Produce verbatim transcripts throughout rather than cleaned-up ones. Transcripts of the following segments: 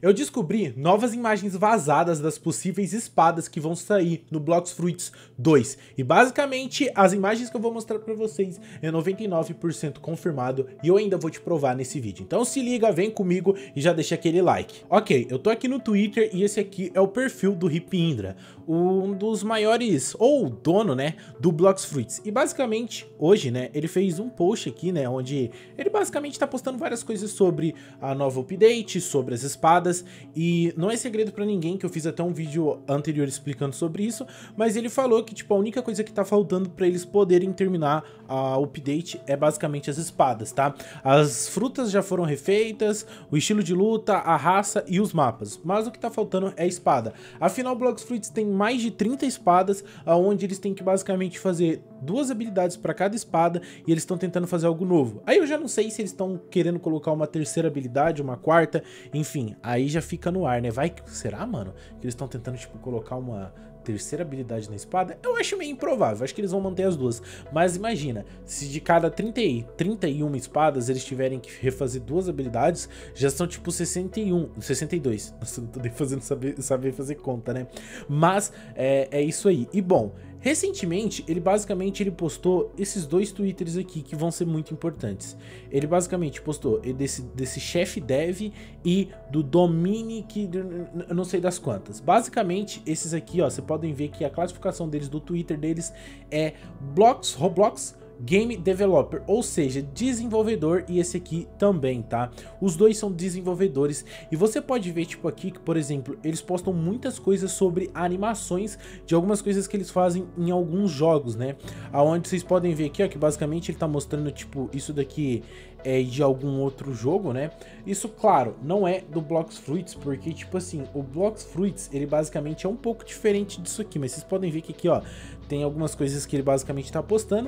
Eu descobri novas imagens vazadas das possíveis espadas que vão sair no Blox Fruits dois. E basicamente as imagens que eu vou mostrar pra vocês é noventa e nove por cento confirmado e eu ainda vou te provar nesse vídeo. Então se liga, vem comigo e já deixa aquele like. Ok, eu tô aqui no Twitter e esse aqui é o perfil do Hip Indra, um dos maiores, ou dono, né, do Blox Fruits. E basicamente hoje, né, ele fez um post aqui, né, onde ele basicamente tá postando várias coisas sobre a nova update, sobre as espadas. E não é segredo pra ninguém que eu fiz até um vídeo anterior explicando sobre isso, mas ele falou que tipo a única coisa que tá faltando pra eles poderem terminar a update é basicamente as espadas, tá? As frutas já foram refeitas, o estilo de luta, a raça e os mapas, mas o que tá faltando é a espada. Afinal, o Blox Fruits tem mais de trinta espadas, onde eles têm que basicamente fazer duas habilidades para cada espada e eles estão tentando fazer algo novo. Aí eu já não sei se eles estão querendo colocar uma terceira habilidade, uma quarta, enfim, aí já fica no ar, né? Vai, será, mano, que eles estão tentando, tipo, colocar uma terceira habilidade na espada? Eu acho meio improvável, acho que eles vão manter as duas. Mas imagina, se de cada trinta e, trinta e uma espadas eles tiverem que refazer duas habilidades, já são tipo sessenta e um, sessenta e dois. Nossa, não tô nem fazendo saber, saber fazer conta, né? Mas é, é isso aí. E bom, recentemente, ele basicamente ele postou esses dois twitters aqui que vão ser muito importantes. Ele basicamente postou desse, desse chefe dev e do Dominic, eu não sei das quantas. Basicamente, esses aqui, ó, você podem ver que a classificação deles do Twitter deles é Blox, Roblox Game Developer, ou seja, desenvolvedor, e esse aqui também, tá? Os dois são desenvolvedores e você pode ver, tipo, aqui que, por exemplo, eles postam muitas coisas sobre animações de algumas coisas que eles fazem em alguns jogos, né? Aonde vocês podem ver aqui, ó, que basicamente ele tá mostrando, tipo, isso daqui é de algum outro jogo, né? Isso, claro, não é do Blox Fruits, porque, tipo assim, o Blox Fruits, ele basicamente é um pouco diferente disso aqui, mas vocês podem ver que aqui, ó, tem algumas coisas que ele basicamente tá postando.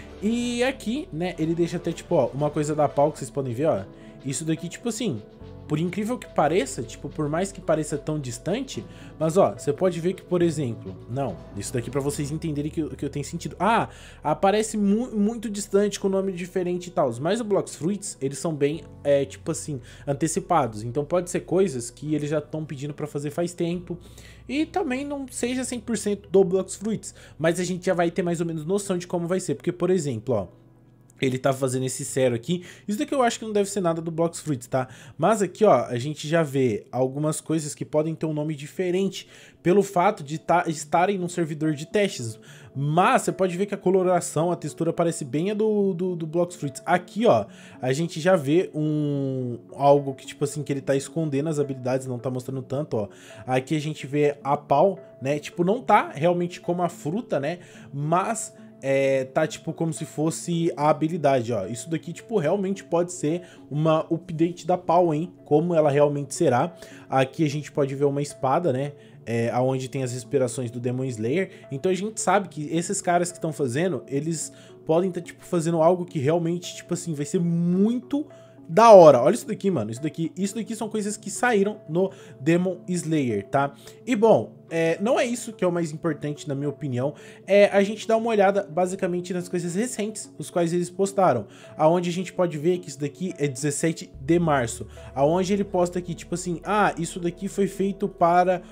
E aqui, né, ele deixa até, tipo, ó, uma coisa da pau que vocês podem ver, ó. Isso daqui, tipo assim, por incrível que pareça, tipo, por mais que pareça tão distante, mas, ó, você pode ver que, por exemplo, não, isso daqui pra vocês entenderem que, que eu tenho sentido. Ah, aparece mu muito distante com nome diferente e tal, mas o Blox Fruits, eles são bem, é, tipo assim, antecipados. Então pode ser coisas que eles já estão pedindo pra fazer faz tempo. E também não seja cem por cento do Blox Fruits, mas a gente já vai ter mais ou menos noção de como vai ser. Porque, por exemplo, ó, ele tá fazendo esse zero aqui. Isso daqui eu acho que não deve ser nada do Blox Fruits, tá? Mas aqui, ó, a gente já vê algumas coisas que podem ter um nome diferente pelo fato de tá, estarem num servidor de testes. Mas você pode ver que a coloração, a textura parece bem a do, do, do Blox Fruits. Aqui, ó, a gente já vê um algo que, tipo assim, que ele tá escondendo as habilidades, não tá mostrando tanto, ó. Aqui a gente vê a pau, né? Tipo, não tá realmente como a fruta, né? Mas é, tá tipo como se fosse a habilidade, ó. Isso daqui, tipo, realmente pode ser uma update da pau, hein? Como ela realmente será. Aqui a gente pode ver uma espada, né? É, onde tem as respirações do Demon Slayer. Então a gente sabe que esses caras que estão fazendo, eles podem estar, tá, tipo, fazendo algo que realmente, tipo assim, vai ser muito da hora. Olha isso daqui, mano. Isso daqui, isso daqui são coisas que saíram no Demon Slayer, tá? E bom, é, não é isso que é o mais importante, na minha opinião. É a gente dar uma olhada, basicamente, nas coisas recentes, os quais eles postaram. Aonde a gente pode ver que isso daqui é dezessete de março. Aonde ele posta aqui, tipo assim, ah, isso daqui foi feito para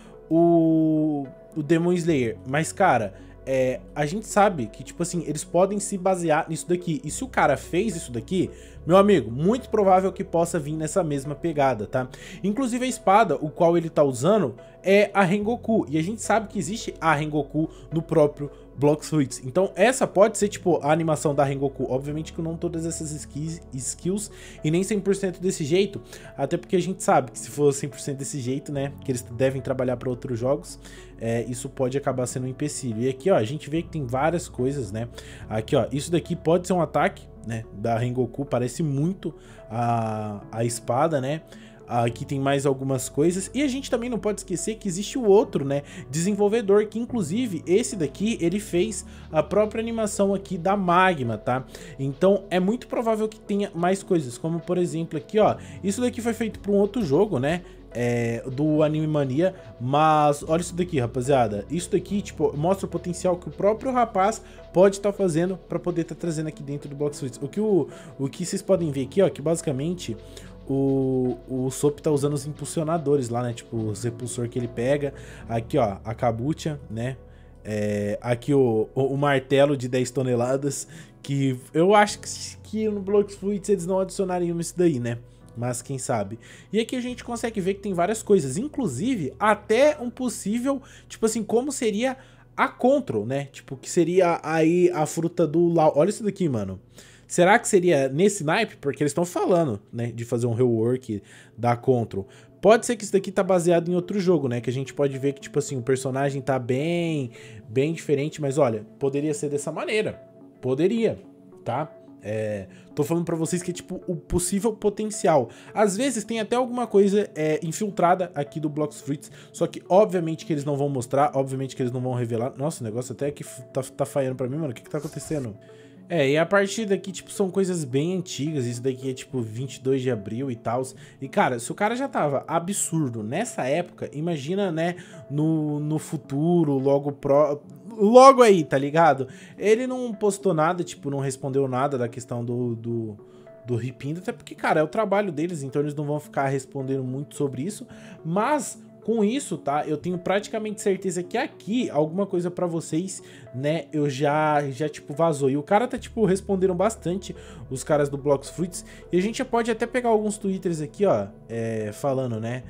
o, o Demon Slayer. Mas, cara, é, a gente sabe que, tipo assim, eles podem se basear nisso daqui. E se o cara fez isso daqui, meu amigo, muito provável que possa vir nessa mesma pegada, tá? Inclusive a espada, o qual ele tá usando, é a Rengoku. E a gente sabe que existe a Rengoku no próprio Blox Fruits. Então essa pode ser, tipo, a animação da Rengoku. Obviamente que não todas essas skills, skills e nem cem por cento desse jeito. Até porque a gente sabe que se for cem por cento desse jeito, né, que eles devem trabalhar para outros jogos, é, isso pode acabar sendo um empecilho. E aqui, ó, a gente vê que tem várias coisas, né? Aqui, ó, isso daqui pode ser um ataque, né, da Rengoku. Parece muito a, a espada, né? Aqui tem mais algumas coisas. E a gente também não pode esquecer que existe o outro, né, desenvolvedor, que inclusive esse daqui, ele fez a própria animação aqui da Magma, tá? Então é muito provável que tenha mais coisas, como por exemplo aqui, ó, isso daqui foi feito para um outro jogo, né? É, do Anime Mania, mas olha isso daqui, rapaziada. Isso daqui, tipo, mostra o potencial que o próprio rapaz pode estar tá fazendo para poder estar tá trazendo aqui dentro do Blox Fruits. O que o, o que vocês podem ver aqui, ó, que basicamente o, o Soap tá usando os impulsionadores lá, né? Tipo, os repulsor que ele pega. Aqui, ó, a Kabucha, né? É, aqui o, o, o martelo de dez toneladas, que eu acho que, que no Blox Fruits eles não adicionariam isso daí, né? Mas quem sabe. E aqui a gente consegue ver que tem várias coisas, inclusive até um possível, tipo assim, como seria a Control, né? Tipo, que seria aí a fruta do Lau. Olha isso daqui, mano. Será que seria nesse naipe? Porque eles estão falando, né, de fazer um rework da Control. Pode ser que isso daqui tá baseado em outro jogo, né? Que a gente pode ver que, tipo assim, o personagem tá bem, bem diferente. Mas olha, poderia ser dessa maneira. Poderia, tá? É, tô falando pra vocês que é tipo o possível potencial. Às vezes tem até alguma coisa é, infiltrada aqui do Blox Fruits, só que obviamente que eles não vão mostrar, obviamente que eles não vão revelar. Nossa, o negócio até aqui tá, tá falhando pra mim, mano. O que que tá acontecendo? É, e a partir daqui, tipo, são coisas bem antigas. Isso daqui é, tipo, vinte e dois de abril e tal. E, cara, se o cara já tava absurdo nessa época, imagina, né, no, no futuro, logo pro... Logo aí, tá ligado? Ele não postou nada, tipo, não respondeu nada da questão do... do... do Ripindo, até porque, cara, é o trabalho deles, então eles não vão ficar respondendo muito sobre isso. Mas... com isso, tá, eu tenho praticamente certeza que aqui, alguma coisa pra vocês, né, eu já, já tipo, vazou. E o cara tá, tipo, respondendo bastante, os caras do Blox Fruits. E a gente já pode até pegar alguns twitters aqui, ó, é, falando, né,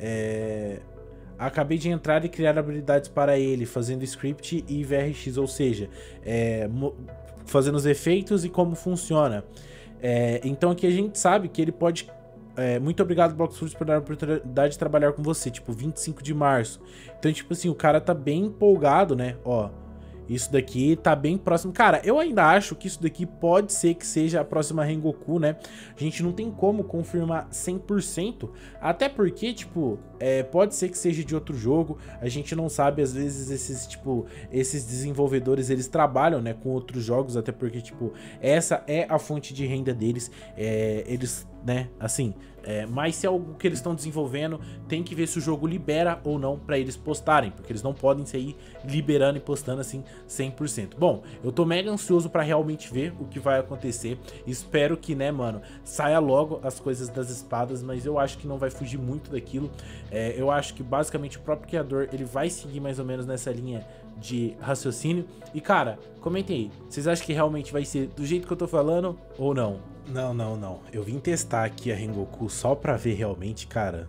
é... acabei de entrar e criar habilidades para ele, fazendo script e V R X, ou seja, é, fazendo os efeitos e como funciona. É, então aqui a gente sabe que ele pode... É, muito obrigado, Blox Fruits, por dar a oportunidade de trabalhar com você, tipo, vinte e cinco de março. Então, tipo assim, o cara tá bem empolgado, né? Ó, isso daqui tá bem próximo. Cara, eu ainda acho que isso daqui pode ser que seja a próxima Rengoku, né? A gente não tem como confirmar cem por cento, até porque, tipo, é, pode ser que seja de outro jogo. A gente não sabe, às vezes, esses, tipo, esses desenvolvedores, eles trabalham, né, com outros jogos, até porque, tipo, essa é a fonte de renda deles. É, eles... né, assim, é, mas se é algo que eles estão desenvolvendo, tem que ver se o jogo libera ou não pra eles postarem, porque eles não podem sair liberando e postando assim cem por cento. Bom, eu tô mega ansioso pra realmente ver o que vai acontecer, espero que, né, mano, saia logo as coisas das espadas, mas eu acho que não vai fugir muito daquilo. É, eu acho que basicamente o próprio criador, ele vai seguir mais ou menos nessa linha de raciocínio. E cara, comentem aí, vocês acham que realmente vai ser do jeito que eu tô falando ou não? Não, não, não. Eu vim testar aqui a Rengoku só pra ver realmente, cara.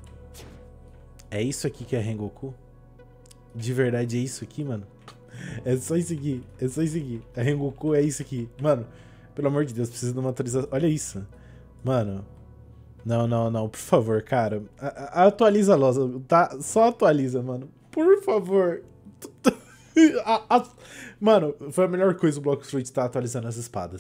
É isso aqui que é a Rengoku? De verdade é isso aqui, mano? É só isso aqui, é só isso aqui. A Rengoku é isso aqui. Mano, pelo amor de Deus, precisa de uma atualização. Olha isso. Mano. Não, não, não, por favor, cara. A, a, atualiza a loja, tá? Só atualiza, mano. Por favor. a, a... Mano, foi a melhor coisa o Blox Fruits tá atualizando as espadas.